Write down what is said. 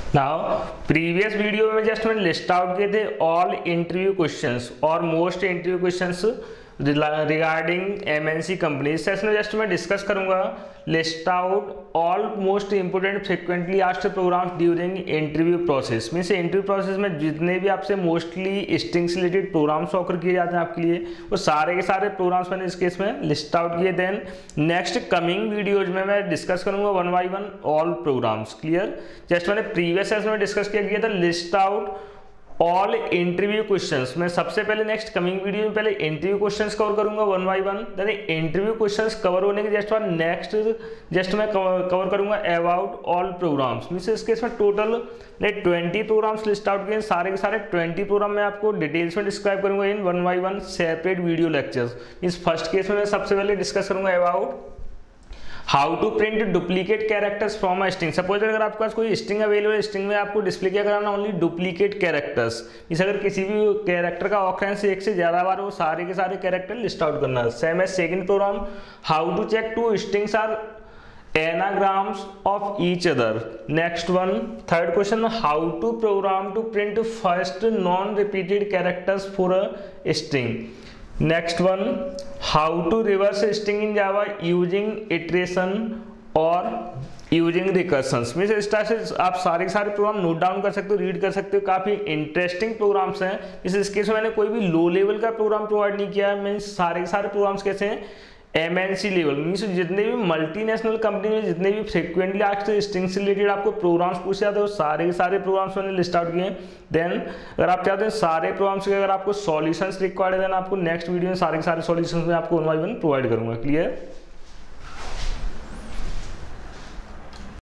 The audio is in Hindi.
नाउ प्रीवियस वीडियो में जस्ट मैंने लिस्ट आउट किए थे ऑल इंटरव्यू क्वेश्चंस और most interview questions regarding MNC company. इस सेशन में जस्ट मैं डिस्कस करूंगा list out all most important frequently asked programs during interview process. Means interview process में जितने भी आपसे मोस्टली स्ट्रिंग से रिलेटेड प्रोग्राम्स ऑफर किए जाते हैं आपके लिए, वो सारे के सारे प्रोग्राम्स मैंने इस केस में लिस्ट आउट किए। देन नेक्स्ट कमिंग वीडियोज में मैं डिस्कस करूंगा one by one all programs. Clear? Just मैंने प्रीवियस सेशन में डिस्कस किया था list out all interview questions. मैं सबसे पहले नेक्स्ट कमिंग वीडियो में पहले इंटरव्यू क्वेश्चंस कवर करूंगा one by one. Then interview questions cover होने के जस्ट बाद नेक्स्ट जस्ट मैं कवर करूंगा अबाउट ऑल प्रोग्राम्स। मींस इस केस में टोटल 20 प्रोग्राम्स लिस्ट आउट किए, सारे के सारे 20 प्रोग्राम मैं आपको डिटेल्स में डिस्क्राइब करूंगा in one by one separate video lectures. इस फर्स्ट केस में मैं सबसे पहले डिस्कस करूंगा about how to print duplicate characters from a string. Suppose अगर आपके पास कोई स्ट्रिंग अवेलेबल है, स्ट्रिंग में आपको डिस्प्ले क्या कराना, ओनली डुप्लीकेट कैरेक्टर्स। इस अगर किसी भी कैरेक्टर का ऑकरेंस एक से ज्यादा बार वो सारे के सारे कैरेक्टर लिस्ट आउट करना है। Same as second program how to check two strings are anagrams of each other. Next one third question how to program to print first non repeated characters for a string. Next one how to reverse string in Java using iteration और यूजिंग रिकर्सन्स। मीन्स इस तरह से आप सारे के सारे प्रोग्राम नोट डाउन कर सकते हो, रीड कर सकते हो। काफी इंटरेस्टिंग प्रोग्राम्स हैं। इस केस में मैंने कोई भी लो लेवल का प्रोग्राम प्रोवाइड नहीं किया है। मीन्स सारे के सारे प्रोग्राम्स कैसे हैं एमएनसी लेवल। मीन्स जितने भी मल्टीनेशनल कंपनी में जितने भी फ्रिक्वेंटली आस्क्ड स्ट्रिंग से रिलेटेड आपको प्रोग्राम्स पूछे जाते हैं, सारे के सारे प्रोग्राम्स मैंने लिस्ट आउट किए हैं। देन अगर आप चाहते हैं सारे प्रोग्राम्स के अगर आपको सॉल्यूशंस रिक्वायर्ड है, देन आपको नेक्स्ट वीडियो में सारे के सारे सॉल्यूशंस में आपको वन बाय वन प्रोवाइड करूंगा। क्लियर?